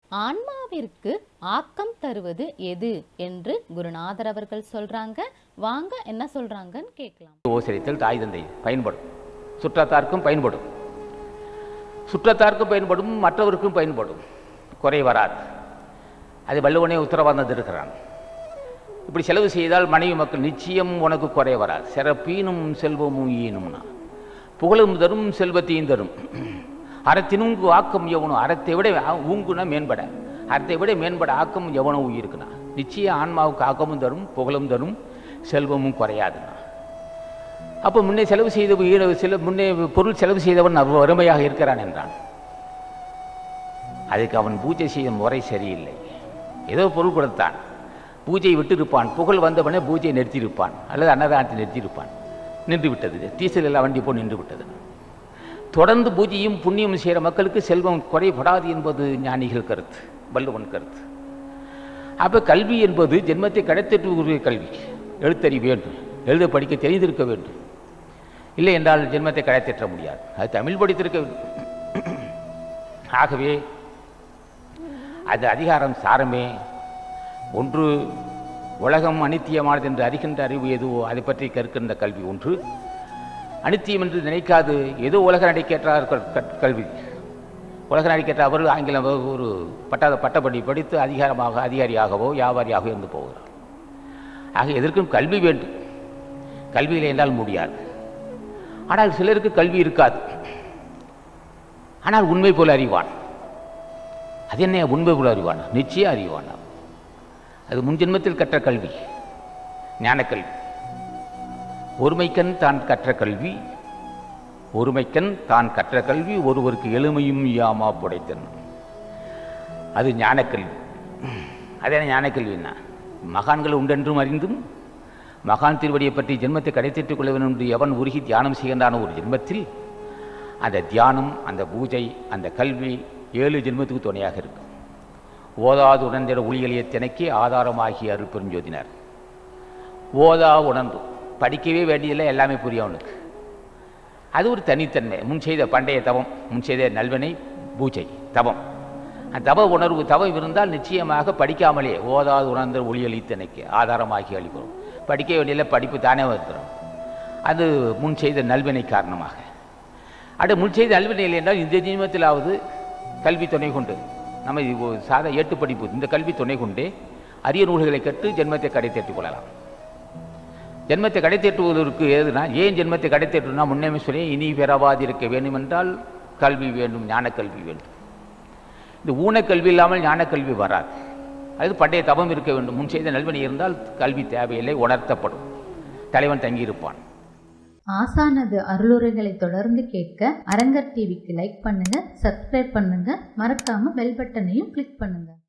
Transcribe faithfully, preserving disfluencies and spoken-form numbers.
ஆன்மாவிற்கு ஆக்கம் தருவது எது என்று குருநாதர் அவர்கள் சொல்றாங்க. வாங்க என்ன சொல்றாங்கன்னு கேட்கலாம். ஓசரித்தல் தாய் தந்தை பயன்படும், சுற்றத்தாருக்கும் பயன்படும், சுற்றத்தாருக்கும் பயன்படும், மற்றவருக்கும் பயன்படும், குறை வராது. அது வள்ளுவனே உத்தரவாதம் இருக்கிறான். இப்படி செலவு செய்தால் மனைவி மக்கள் நிச்சயம் உனக்கு குறை வராது. சிறப்பீனும் செல்வமும் ஈனும்னா புகழும் தரும் செல்வத்தையும் தரும். அறத்தினும் ஆக்கம் எவனும் அறத்தை விட ஊங்குனா மேம்பட, அறத்தை விட மேம்பட ஆக்கம் எவனும் உயிருக்குண்ணா. நிச்சயம் ஆன்மாவுக்கு ஆக்கமும் தரும், புகழும் தரும், செல்வமும் குறையாதுண்ணா. அப்போ முன்னே செலவு செய்த சில முன்னே பொருள் செலவு செய்தவன் வறுமையாக இருக்கிறான் என்றான். அதுக்கு அவன் பூஜை செய்ய முறை சரியில்லை. ஏதோ பொருள் கொடுத்தான், பூஜையை விட்டு இருப்பான். புகழ் வந்தவனே பூஜையை நிறுத்தியிருப்பான், அல்லது அன்னதானத்தை நிறுத்தியிருப்பான். நின்று விட்டது, டீசல் எல்லாம் வண்டி போல் நின்று விட்டது. தொடர்ந்து பூஜையும் புண்ணியம் செய்கிற மக்களுக்கு செல்வம் குறைபடாது என்பது ஞானிகள் கருத்து, வள்ளுவன் கருத்து. அப்போ கல்வி என்பது ஜென்மத்தை கடத்திட்டு கல்வி. எழுத்தறி வேண்டும், எழுத படிக்க தெரிந்திருக்க வேண்டும், இல்லை என்றால் ஜென்மத்தை கடத்திட்ட முடியாது. அது தமிழ் படித்திருக்க வேண்டும். ஆகவே அது அதிகாரம் சாரமே ஒன்று. உலகம் அனித்தியமானது என்று அறிகின்ற அறிவு எதுவோ அதை பற்றி கற்கின்ற கல்வி ஒன்று. அனித்தியம் என்று நினைக்காது ஏதோ உலக நடிக்கேற்றார் கல்வி. உலக நடிக்கேற்ற அவர் ஆங்கிலம் ஒரு பட்ட பட்டப்படி படித்து அதிகாரமாக அதிகாரியாகவோ வியாபாரியாகவோ இருந்து போகிறார். ஆக எதற்கும் கல்வி வேண்டும், கல்வியில் என்றால் முடியாது. ஆனால் சிலருக்கு கல்வி இருக்காது, ஆனால் உண்மை போல அறிவான். அது என்ன உண்மை போல அறிவான்? நிச்சயம் அறிவான். அது முன்ஜென்மத்தில் கற்ற கல்வி, ஞானக்கல்வி. ஒருமைக்கண் தான் கற்ற கல்வி, ஒருமைக்கண் தான் கற்ற கல்வி ஒருவருக்கு எளிமையும் யாமா புடைத்தன். அது ஞானக்கல்வி. அதே ஞானக்கல்வின்னா மகான்கள் உண்டென்றும் அறிந்தும் மகான் திருவடியை பற்றி ஜென்மத்தை கடைத்திட்டுக் கொள்ள வேண்டும் என்று எவன் உருகி தியானம் செய்கின்றான ஒரு ஜென்மத்தில் அந்த தியானம், அந்த பூஜை, அந்த கல்வி ஏழு ஜென்மத்துக்கு துணையாக இருக்கும். ஓதாது உணர்ந்திட ஒளியலிய திணைக்கு ஆதாரமாகிய அருட்பெருஞ்சோதினார். ஓதா உணர்ந்து படிக்கவே வேண்டியதில்லை, எல்லாமே புரியும் அவனுக்கு. அது ஒரு தனித்தன்மை. முன் செய்த பண்டைய தவம், முன் செய்த நல்வினை பூஜை தவம், அந்த தவ உணர்வு தவம் இருந்தால் நிச்சயமாக படிக்காமலே ஓதாது உணர்ந்த ஒளியலி திணைக்கு ஆதாரமாகி அளிக்கிறோம். படிக்க வேண்டியதில்லை, படிப்பு தானே வருகிறோம். அது முன் செய்த நல்வினை காரணமாக. அது முன் செய்த நல்வினை என்றால் இந்த ஜென்மத்திலாவது கல்வி துணை கொண்டு நம்ம சாதா ஏட்டு படிப்பு இந்த கல்வி துணை கொண்டே அரிய நூல்களை கற்று ஜென்மத்தை கடை தேற்றிக் கொள்ளலாம். ஜென்மத்தை கடை தேற்றுவதற்கு ஏதுனா, ஏன் ஜென்மத்தை கடை தேற்றுனா முன்னே சொல்லி இனி பெறவாதிருக்க வேண்டும் என்றால் கல்வி வேண்டும், ஞானக்கல்வி வேண்டும். இந்த ஊனக்கல்வி இல்லாமல் ஞானக்கல்வி வராது. அது பண்டைய தவம் இருக்க வேண்டும். முன் செய்த நல்வினை இருந்தால் கல்வி தேவையில்லை, உணர்த்தப்படும். தலைவன் தங்கியிருப்பான். ஆசானது அருளுரைகளை தொடர்ந்து கேட்க அரங்கர் டிவிக்கு லைக் பண்ணுங்க, சப்ஸ்கிரைப் பண்ணுங்க, மறக்காம பெல் பட்டனையும் கிளிக் பண்ணுங்க.